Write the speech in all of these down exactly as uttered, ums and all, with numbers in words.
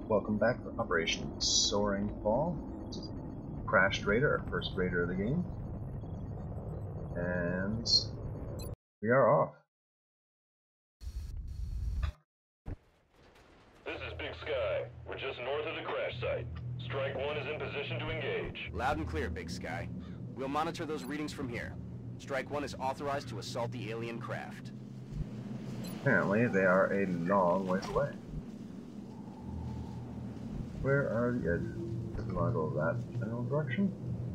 Welcome back to Operation Soaring Fall. This is Crashed Raider, our first raider of the game. And we are off. This is Big Sky. We're just north of the crash site. Strike one is in position to engage. Loud and clear, Big Sky. We'll monitor those readings from here. Strike one is authorized to assault the alien craft. Apparently they are a long ways away. Where are the edges? Do we want to go that general direction?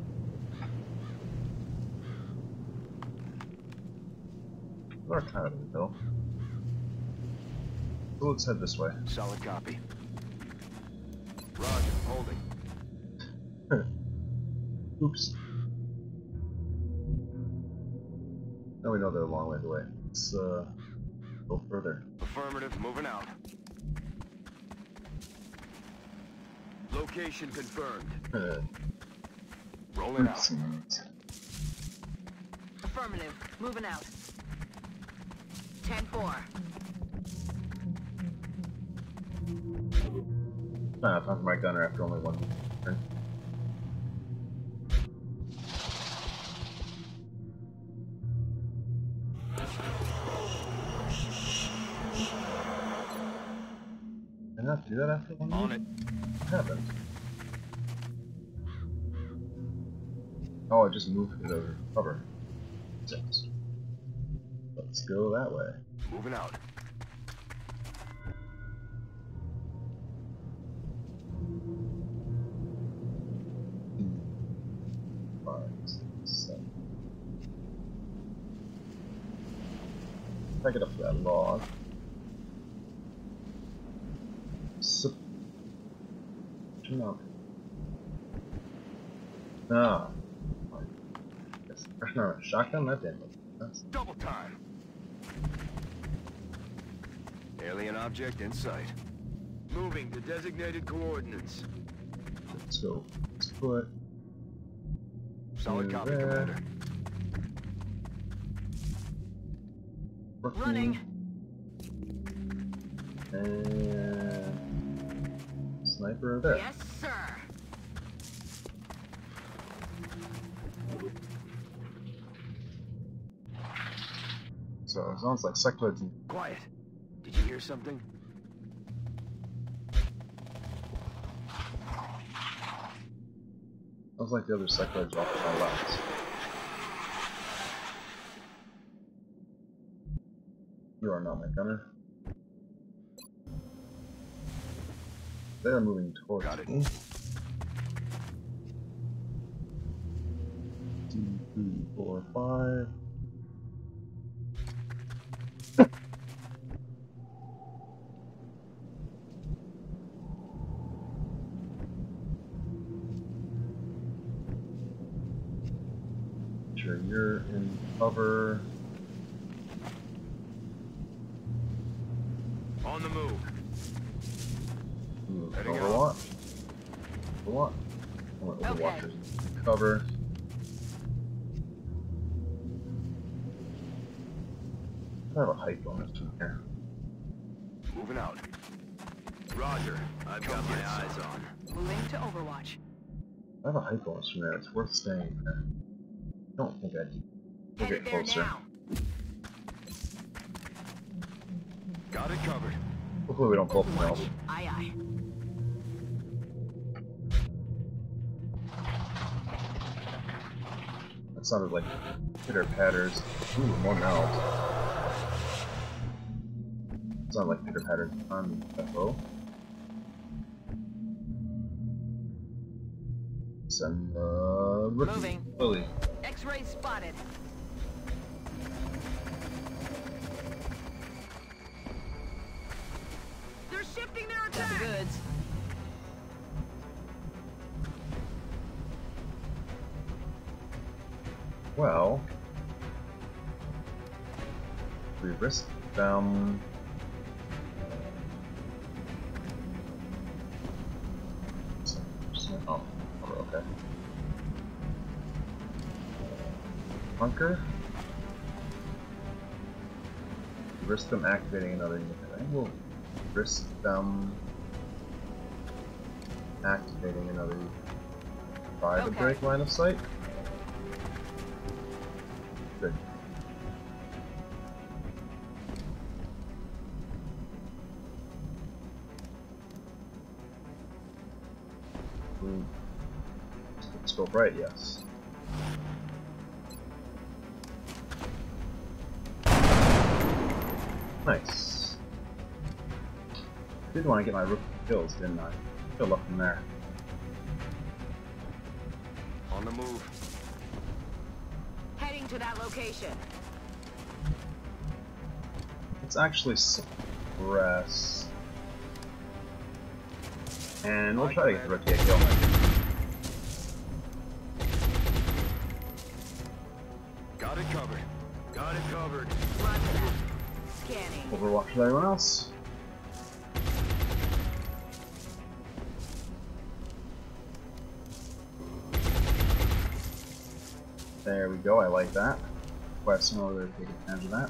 We're kind of in the middle. So let's head this way. Solid copy. Roger, holding. Oops. Now we know they're a long ways away. Let's uh, go further. Affirmative, moving out. Location confirmed. Uh, Rolling out. Affirmative, moving out. ten four. Ah, time for my gunner after only one turn. Did I not do that after one? On it. What happened? Oh, I just moved it over cover. Six. Let's go that way. Moving out. Five, six, seven. If I get up to that log. So, no. Ah. Yes, fresh on a shotgun, that didn't look nice. Double time. Alien object in sight. Moving to designated coordinates. Let's go. Let's put. Solid Over copy, there. Commander. Working. Running. And sniper over there. Yes, sir. So it sounds like sectoids and Quiet. Did you hear something? sounds like the other sectoids off to my left. You are not my gunner. They are moving towards Got it. me. Two, three, four, five. Sure, you're in cover. On the move. Ooh, Heading out. Overwatch. Overwatch. I want Okay. Overwatchers in cover. I have a height bonus in here. Moving out. Roger. I've got my eyes on. Moving to Overwatch. I have a height bonus from there. It's worth staying there. I don't think I'd we'll Headed get there closer. now. Got it covered. Hopefully we don't both melt. Overwatch. Aye, aye. That sounded like pitter patters. Ooh, more melt. Sounded like pitter patters on the bow. Send uh rookie. Moving. Lily. X-ray spotted. They're shifting their attack. Got the goods. Well, we risk them. Oh, okay. Bunker. Risk them activating another unit. I will risk them activating another try to Okay. break line of sight. Good. Hmm. Scope right, yes. Nice. I did want to get my rookie kills, didn't I? Good luck from there. On the move. Heading to that location. Let's actually suppress. And we'll try to get the rookie a kill. Got it covered. Got it covered. Roger that. Scanning. Overwatch with everyone else. There we go, I like that. Quest in order to take advantage of that.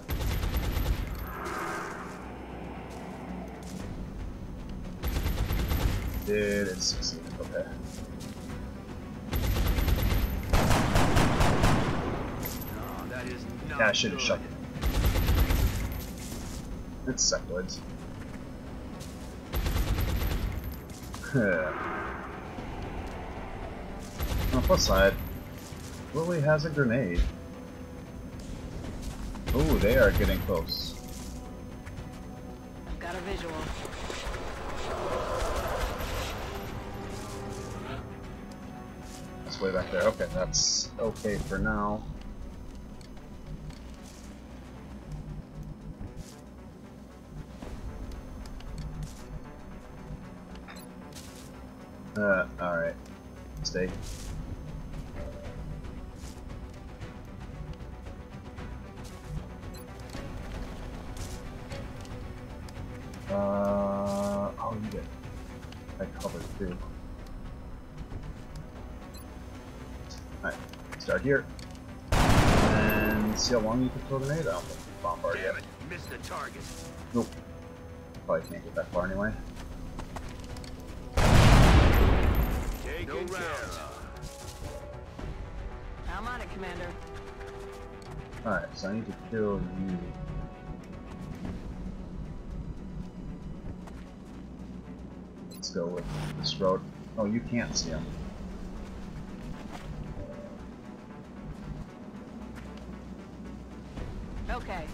Did it succeed? Okay. No, that is not Yeah, I should have good. shut it. It's sectoids. On the plus side, Lily has a grenade. Oh, they are getting close. I've got a visual. That's way back there. Okay, that's okay for now. Uh, alright. Stay. Uh, oh, you get that covered too. Alright, start here. And see how long you can throw a grenade? I don't think you can bombard Damn yet. it, missed the target. Nope. Probably can't get that far anyway. Taken care of. I'm on it, Commander. Alright, so I need to kill you. Let's go with this road. Oh, you can't see him. Okay.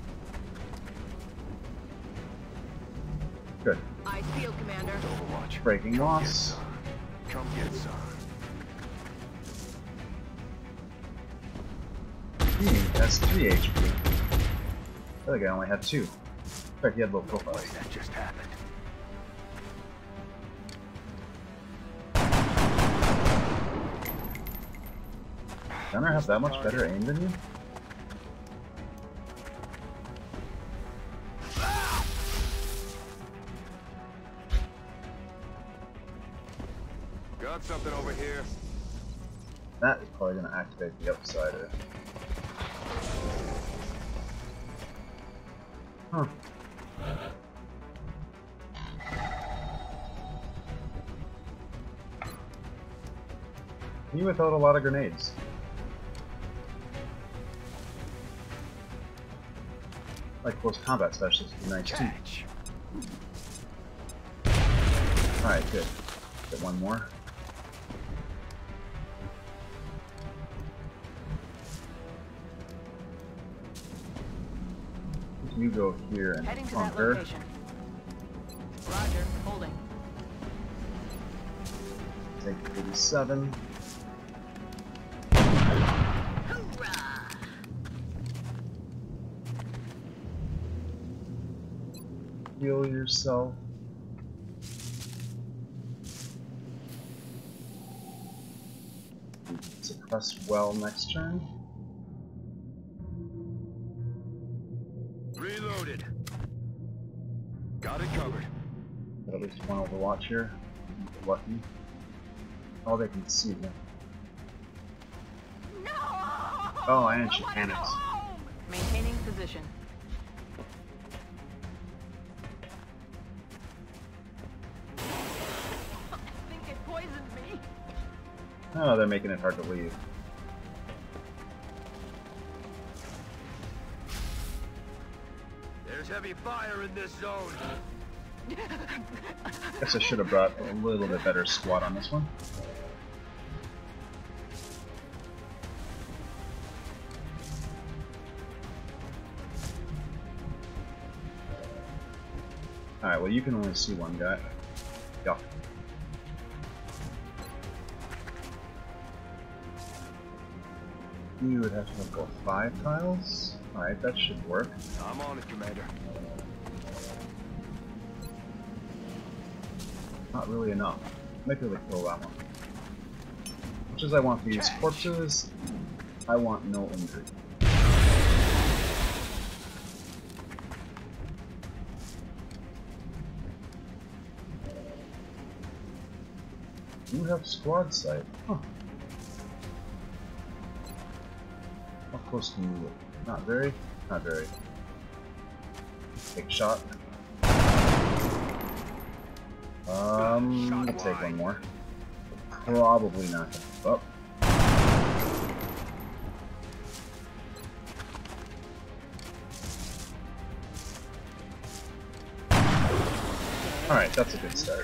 Good. Eyes peeled, Commander. Overwatch. Breaking Come loss. get some. Come get some. He has three H P. The other guy only had two. In fact, he had low profile. What that just happened? Gunner have that much better aim than you? Got something over here. That is probably going to activate the upside of it. Huh. You without a lot of grenades. Like close combat specialists would be nice too. Catch. Alright, good. Get one more. You go here and Heading to that conquer. location. Roger. Holding. Take eighty-seven. Hoorah! Heal yourself. Suppress well next turn. Reloaded. Got it covered. Got at least one Overwatch here. Get lucky. Oh, they can see me. No! Oh, and she I wanna panics. go home! Maintaining position. I think it poisoned Oh, they're making it hard to leave. There's heavy fire in this zone. Guess I should have brought a little bit better squad on this one. Alright, well you can only see one guy. Yeah. You would have to go five tiles. Alright, that should work. I'm on it, Commander. Not really enough. Might be able to kill that one. Much as I want these corpses, I want no injury. You have squad sight. Huh. How close can you look? Not very. Not very. Take shot. Um, I'll take one more. Probably not gonna keep up. Alright, that's a good start.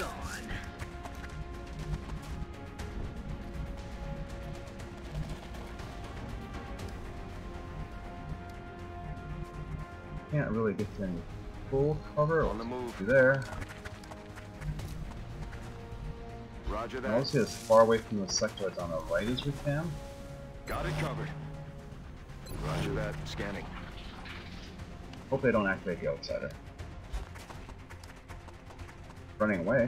Can't really get to any full cover. On the move. There. Roger that. I'll get as far away from the sectoids on the right as we can. Got it covered. Roger that. Scanning. Hope they don't activate the outsider. Running away.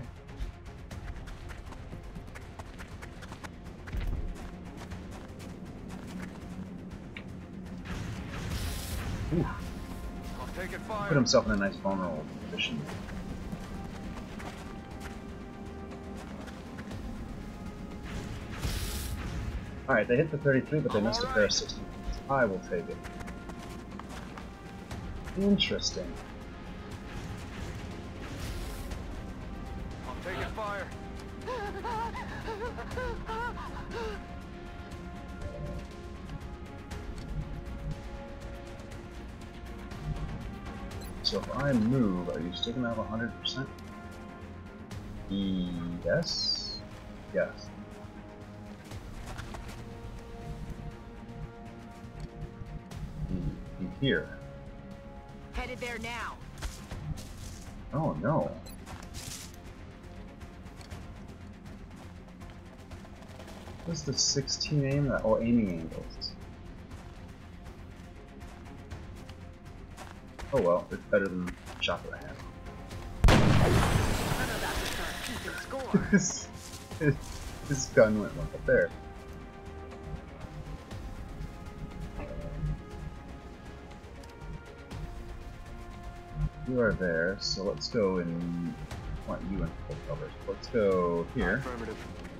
Ooh. I'll take it fire. Put himself in a nice vulnerable position. Alright, they hit the thirty-three, but they missed a pair of sixty. I will take it. Interesting. I'll take it fire. So if I move, are you still gonna have one hundred percent? Yes. Yes. Be here. Headed there now. Oh no. What's the sixteen aim? Oh, aiming angles. Oh well, it's better than shot to the hand. I'm about to start keeping score. his, his, his gun went up there. You are there, so let's go and I want you in full cover. Let's go here. Affirmative.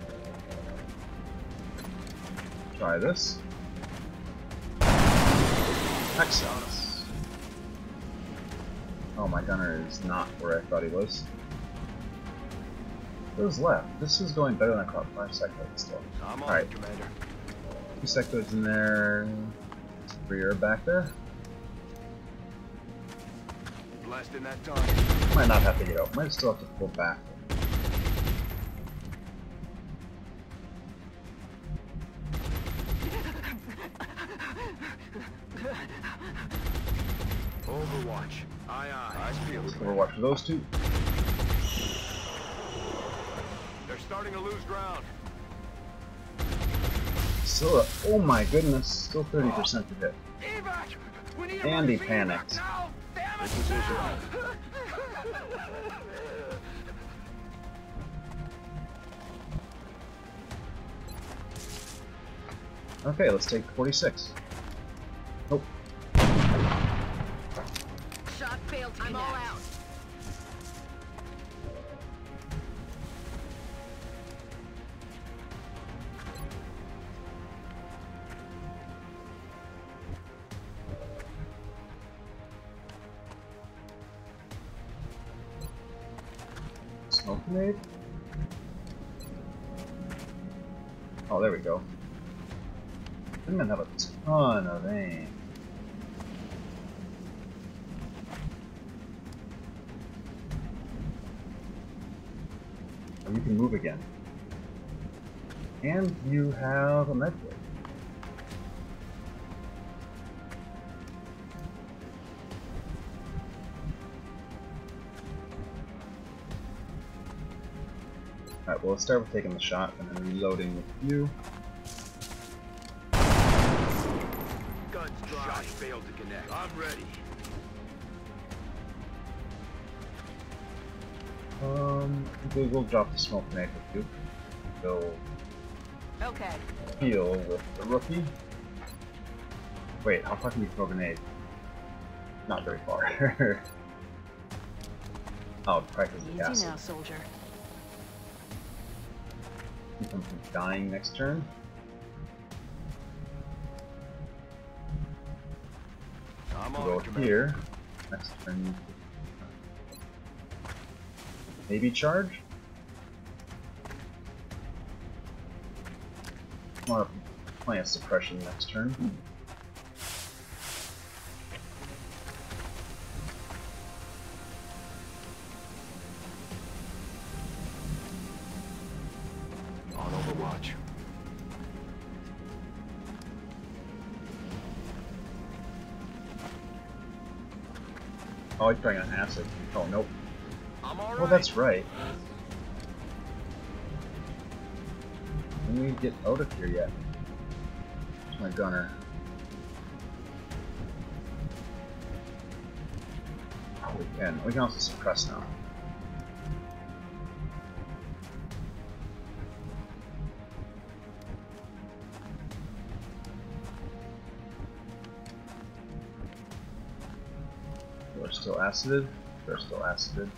Try this. Excellent. Oh, my gunner is not where I thought he was. Who's left? This is going better than I thought. Five sectoids still. I'm on Alright. it, Commander. Two sectoids in there. Rear back there. Blasting that target. Might not have to get out. Might still have to pull back. Overwatch. Aye, aye. Eyes peeled. Overwatch for those two. They're starting to lose ground. Still, a, oh my goodness, still thirty percent to hit. Evac! We need And he emergency panicked. evac now! Damn it! Position. Okay, let's take forty-six. Nope. Shot failed to I'm all out. Smoke grenade? Oh, there we go. Didn't even have a ton of aim. Oh, you can move again. And you have a medkit. Alright, well, let's start with taking the shot and then reloading with you. Guns dry. Shot failed to connect. I'm ready. Um, we will drop the smoke grenade with you. Go Okay. heal with the rookie. Wait, how far can you throw a grenade? Not very far. Oh, practice the Easy castle. now, soldier. Keep him from dying next turn. I'm We'll on go it, Commander. here. Next turn. Maybe charge? Want to play a suppression next turn. On Overwatch. Oh, he's trying on acid. Oh, nope. I'm all right. Oh, that's right. Can we get out of here yet? Where's my gunner? Oh, we can. We can also suppress now. We're still acided. We're still acided.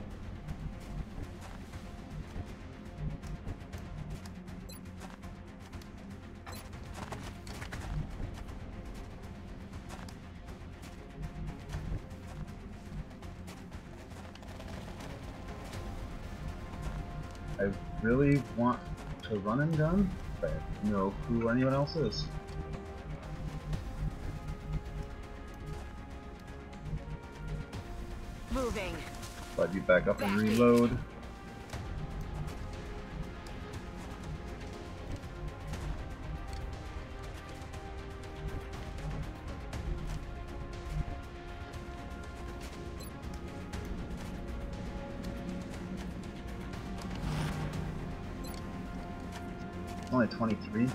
I really want to run and gun, but I have no clue where anyone else is. Moving. But you back up and reload. Only twenty-three.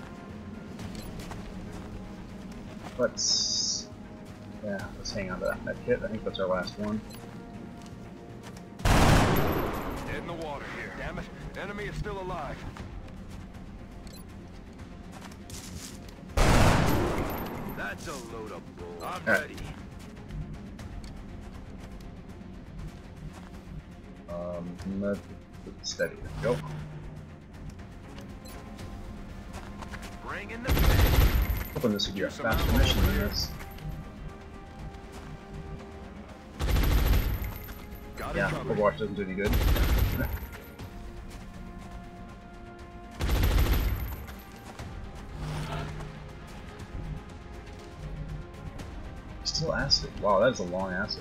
Let's, yeah, let's hang on to that med kit. I think that's our last one. In the water here. Damn it. Enemy is still alive. That's a load of bull. I'm All right. ready. Um, med steady. There we go. Bring in the pain. Hoping this would be a faster mission than this. Got Yeah, it covered. Overwatch doesn't do any good. Still acid. Wow, that is a long acid.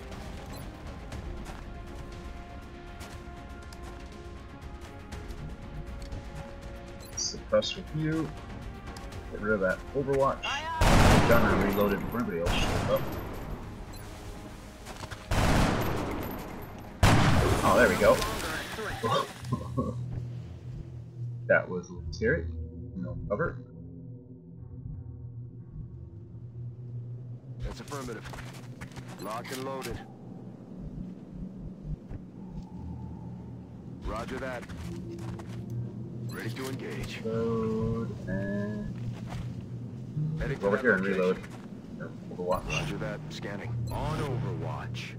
Suppress with you. Get rid of that Overwatch. Gunner reloaded before everybody else showed up. Oh, there we go. That was a little scary. No cover. That's affirmative. Locked and loaded. Roger that. Ready to engage. Load and Heading go over to here that and location. reload. Overwatch. Roger that. Scanning. On Overwatch.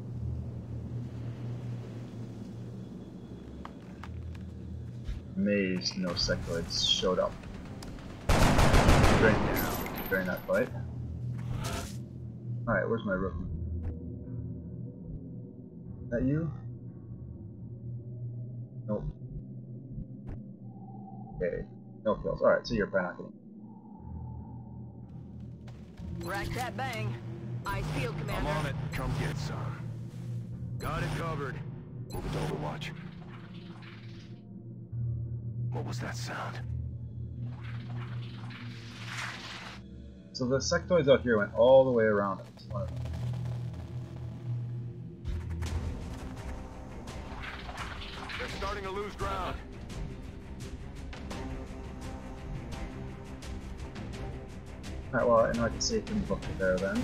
Amazed no sectoids showed up during, during that fight. Alright, where's my rookie? Is that you? Nope. Okay. No kills. Alright, so you're probably not getting. Rack that bang. Eyes peeled, I'm Commander. on it. Come get some. Got it covered. Move it to Overwatch. What was that sound? So the sectoids out here went all the way around it. It's one of them. They're starting to lose ground. Alright, well, I know I can save from the book there then.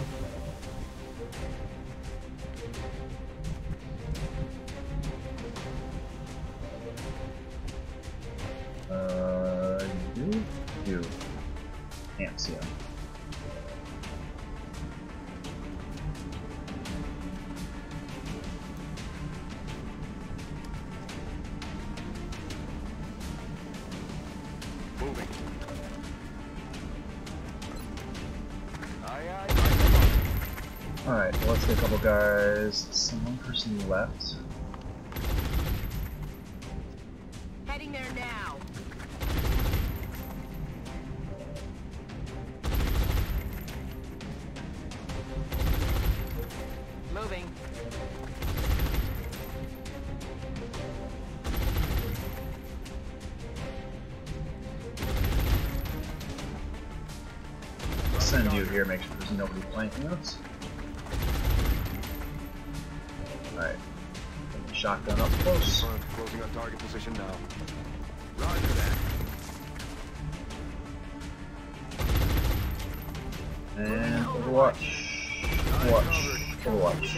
Uh, you? You. Can't see him. Moving. Aye, aye, aye. Alright, well, let's get a couple guys. Some one person left. Heading there now. Moving. I'll send you here, make sure there's nobody flanking us. Alright. Shotgun up close. Front, closing on target position now. Roger that. And Overwatch. Overwatch. Overwatch.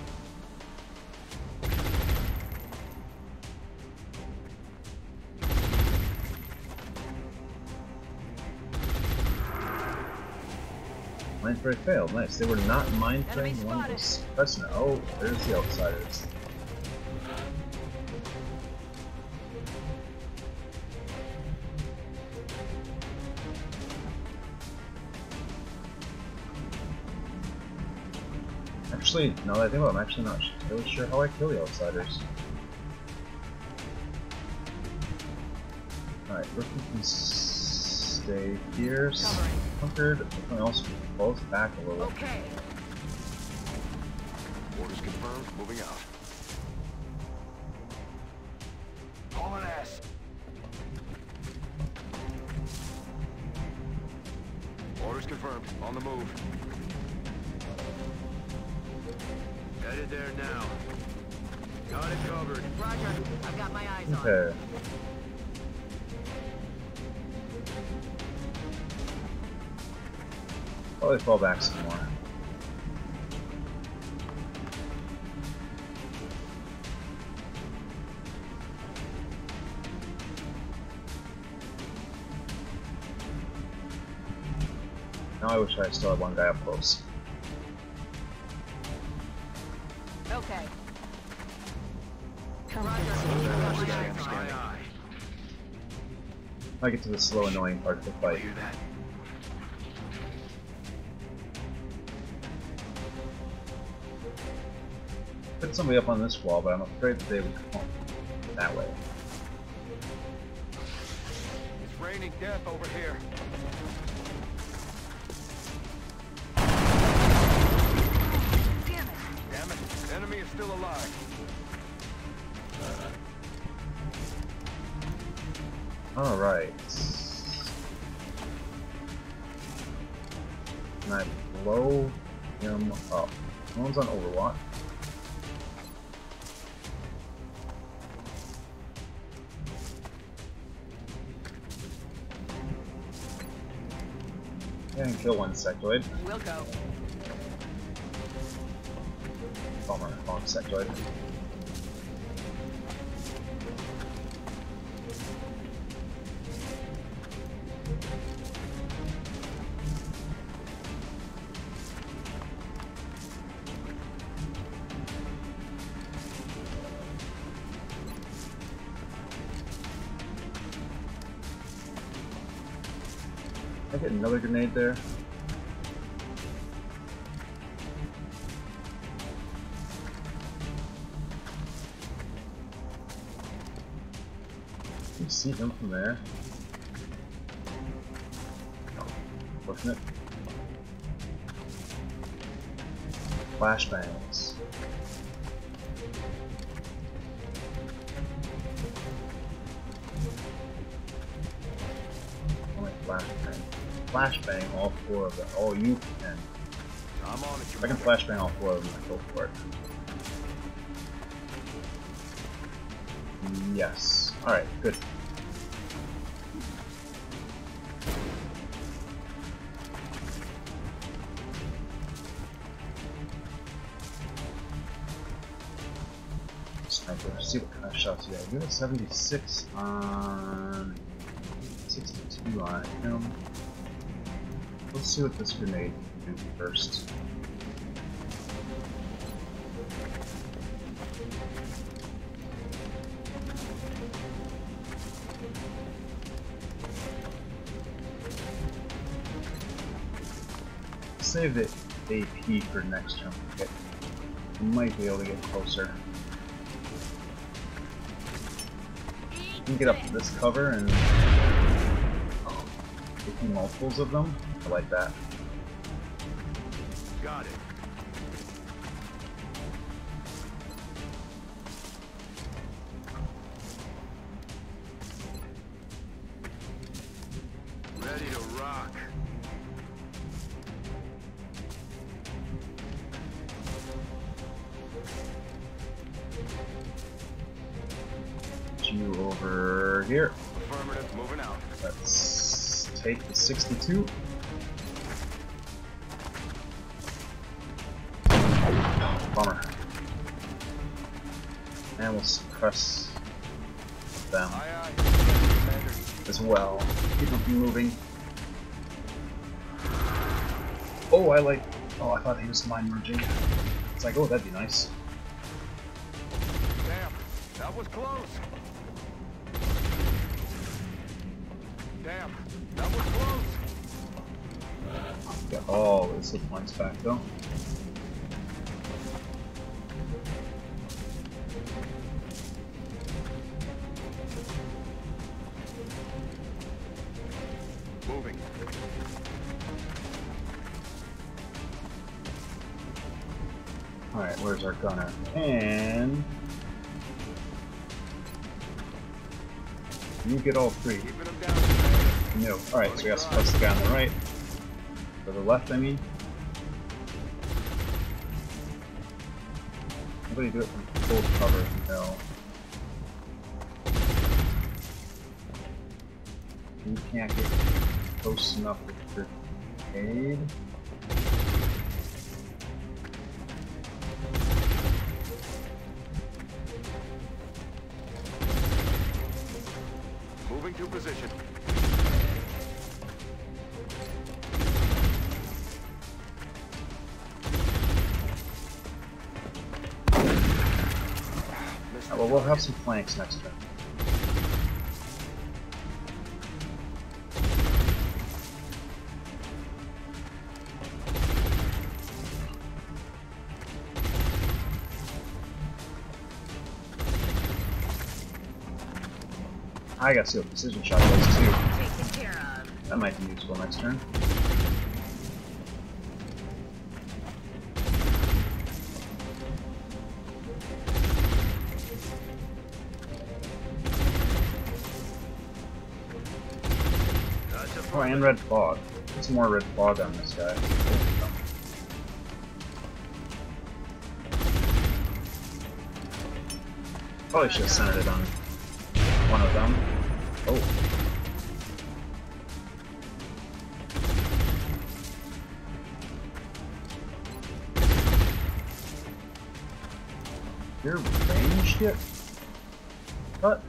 Mind Fray failed. Nice. They were not mind fraying Enemy one was pressing it. Oh, there's the outsiders. Actually, now that I think about it, I'm actually not really sure how I kill the outsiders. Alright, Rookie can stay here. Hunkered. Everyone else pulls back a little. Okay. Orders confirmed. Moving out. Hauling ass. Orders confirmed. On the move. Headed there now. Got it covered. Roger. I've got my eyes on. Okay. Probably fall back some more. Now I wish I still had one guy up close. Okay. Roger. Roger. Aye, aye. I get to the slow, annoying part of the fight. Hear that? Put somebody up on this wall, but I'm afraid that they would come that way. It's raining death over here. Damn it. Damn it. Enemy is still alive. Alright. Can I blow him up? No one's on Overwatch. And kill one sectoid. We'll go. Bummer, wrong sectoid. I get another grenade there. Can you see him from there? Unfortunate. Flashbangs. Only flashbang. Flashbang all four of them. Oh, you can. I'm on it. If I can flashbang all four of them, I go for it. Yes. Alright, good. Sniper, let's see what kind of shots you got. You got seventy-six on sixty-two on him. Let's see what this grenade can do first. Save the A P for next jump. Okay. Might be able to get closer. You can get up to this cover and oh, taking multiples of them. I like that. Got it. Ready to rock. You over here. Affirmative, moving out. Let's take the sixty-two. Oh, bummer. And we'll suppress them Aye, aye. Commander. as well. Keep them from moving. Oh, I like. Oh, I thought he was mind merging. It's like, oh, that'd be nice. Damn, that was close. Damn, that was close. Get all his hit points back though. Moving. Alright, where's our gunner? And you get all three. Keeping them down, Commander. No. Alright, so we got to suppress the guy on the right. For the left, I mean. Nobody do it from full cover, no. You can't get close enough with your aid. Moving to position. Well, we'll have some flanks next turn. I gotta see what precision shot does too. Taken care of. That might be useful next turn. Oh, and red fog. Get some more red fog on this guy. Probably should have centered it on one of them. Oh. You're ranged yet? What?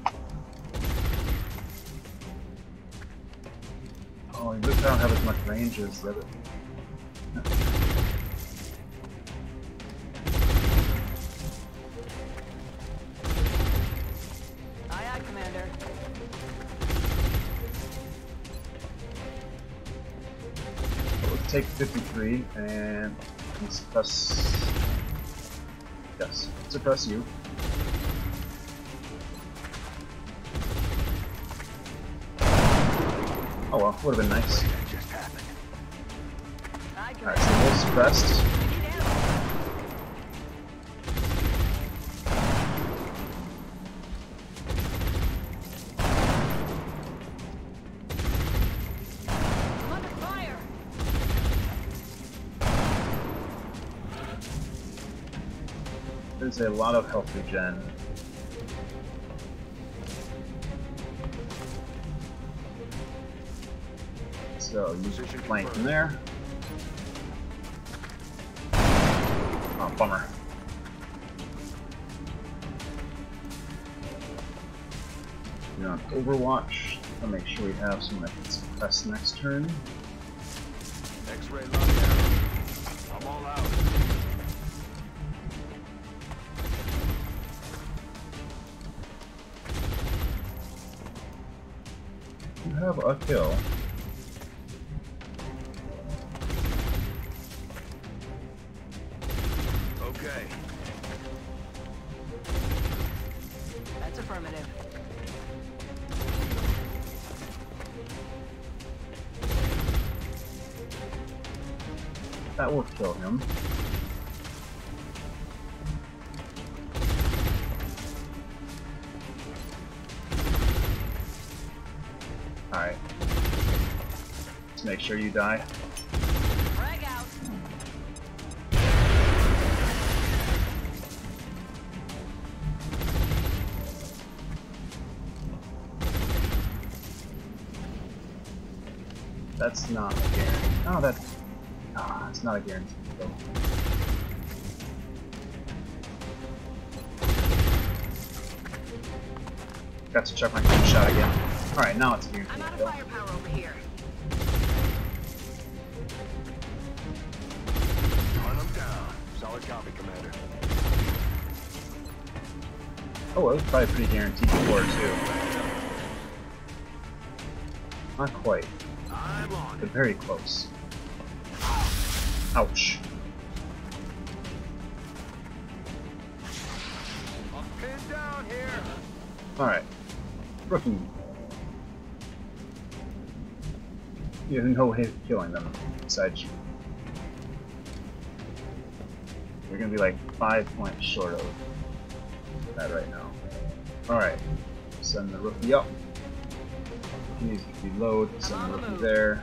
Oh, you really don't have as much range as the other. Aye, aye, Commander. Let's take fifty-three and suppress. Yes, suppress you. Oh well, would have been nice. That just happened. Alright, so we'll suppressed. I'm under fire. There's a lot of health regen. So use your flank from there. Oh, bummer. You know, Overwatch. I'll make sure we have someone that can suppress next turn. X-ray lockdown. I'm all out. You have a kill. Okay. That's affirmative. That will kill him. Alright. Let's make sure you die. Frag out. That's not a guarantee. Oh, that. Ah, it's not a guarantee. Though. Got to check my gun shot again. Alright, now it's a guarantee. I'm out of Kill. firepower over here. Run them down. Solid copy, Commander. Oh, it was probably pretty guaranteed before, too. Not quite, I'm on but it. very close. Ouch. I'm pinned down here. Alright. Rookie. You have no way of killing them besides you. You're gonna be like five points short of that right now. Alright. Send the rookie up. He needs to reload. Send the rookie there.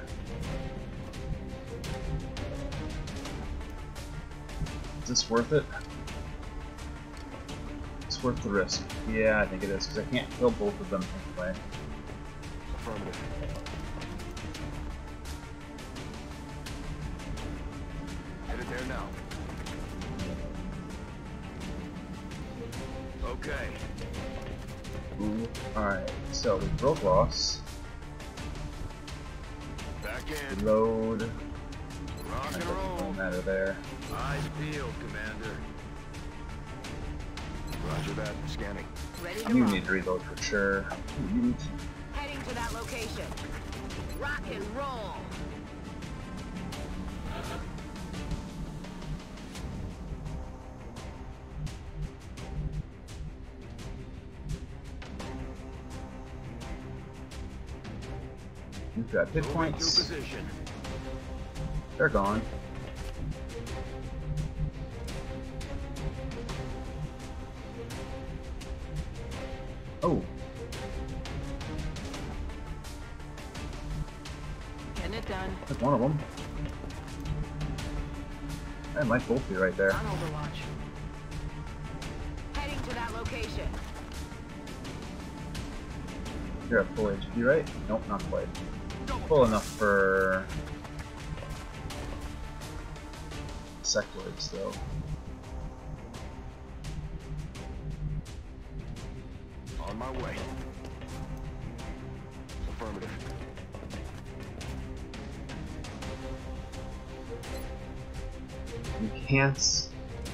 Is this worth it? It's worth the risk. Yeah, I think it is, because I can't kill both of them anyway. Affirmative. Headed there now. Okay. Ooh. Alright, so we broke loss. Back in. Reload. Rock and Doesn't roll. matter there. Eyes peeled, Commander. Roger that. Scanning. Ready to You rock. need to reload for sure. You- Heading to that location. Rock and roll. You've got hit Moving to points. position. They're gone. Oh, Getting it done. that's one of them. That might both be right there. On Overwatch. Heading to that location. You're at full H P, right? Nope, not quite. Full enough for sectoids, though. On my way. Affirmative. You can't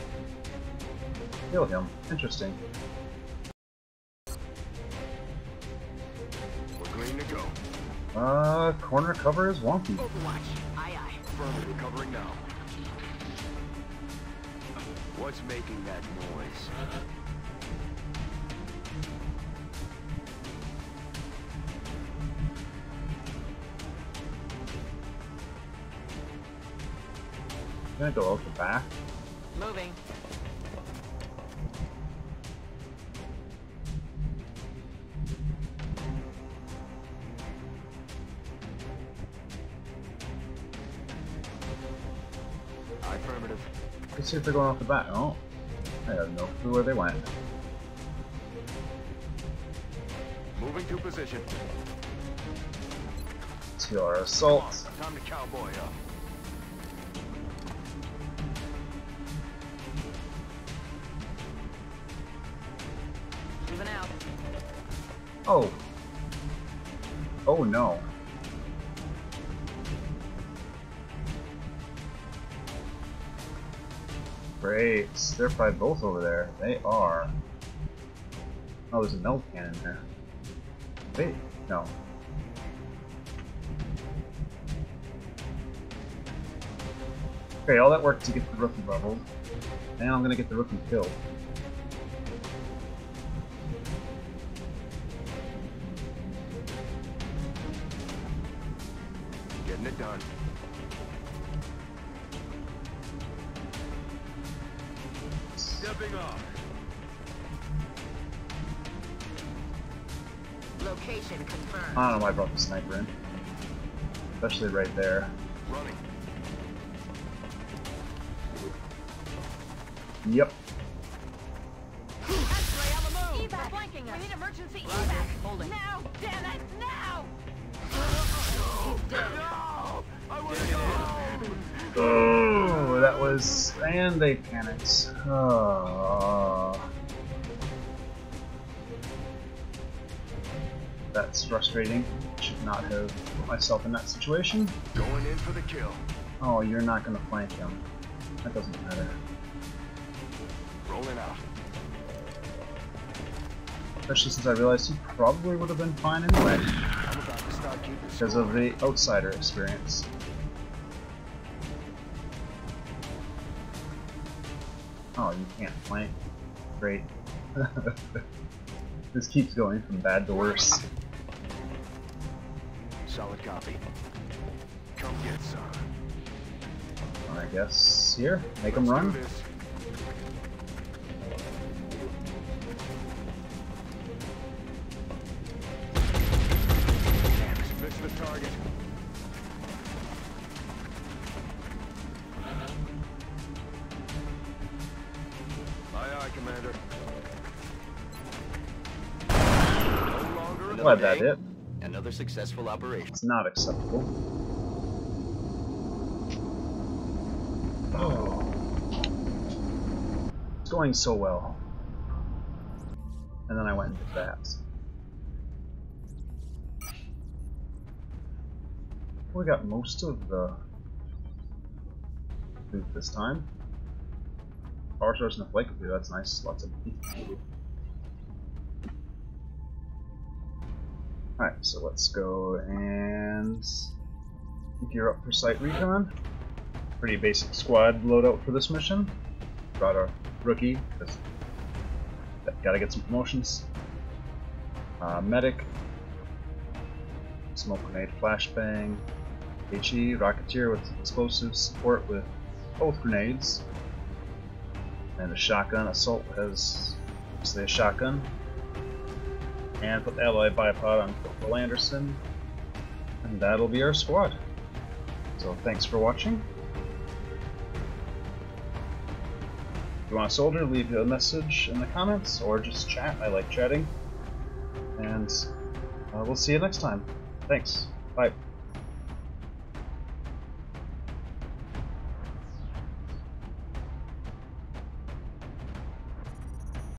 kill him. Interesting. We're green to go. Uh, corner cover is wonky. Overwatch. Aye aye. Affirmative. Recovering now. What's making that noise? gonna go out the back. Moving. Affirmative. Let's see if they're going off the back. Oh, I have no clue where they went. Moving to position. To our assault. Time to cowboy up. Moving out. Oh. Oh no. Great. They're probably both over there. They are. Oh, there's a melt cannon there. Wait, no. Okay, all that work to get the rookie leveled. Now I'm gonna get the rookie killed. Getting it done. Stepping off. Location confirmed. I don't know why I brought the sniper in. Especially right there. Running. Yep. X-ray on the move. Evac flanking us. We need emergency evac. Holding. Now, damn it, now! He's dead. No! I want to go! Oh, that was... and they panicked. Oh. That's frustrating. Should not have put myself in that situation. Going in for the kill. Oh, you're not gonna flank him. That doesn't matter. Rolling out. Especially since I realized he probably would have been fine anyway. I'm about to start keeping Because of the outsider experience. Oh, you can't flank. Great. This keeps going from bad to worse. Solid copy. Come get some. I guess here, make them Let's run. do this. Damn it, missed the target. Aye, aye, Commander. No longer a Glad that hit. Another successful operation. It's not acceptable. Oh. It's going so well. And then I went and did that. We got most of the loot this time. Power source and a flake of blue, that's nice. Lots of heat. Alright, so let's go and gear up for site recon. Pretty basic squad loadout for this mission. Brought our rookie, because gotta get some promotions. Uh, medic, smoke grenade, flashbang, HE, rocketeer with explosive support with both grenades, and a shotgun. Assault has obviously a shotgun. And put the alloy bipod on Corporal Anderson, and that'll be our squad. So thanks for watching. If you want a soldier, leave a message in the comments, or just chat. I like chatting. And uh, we'll see you next time. Thanks. Bye.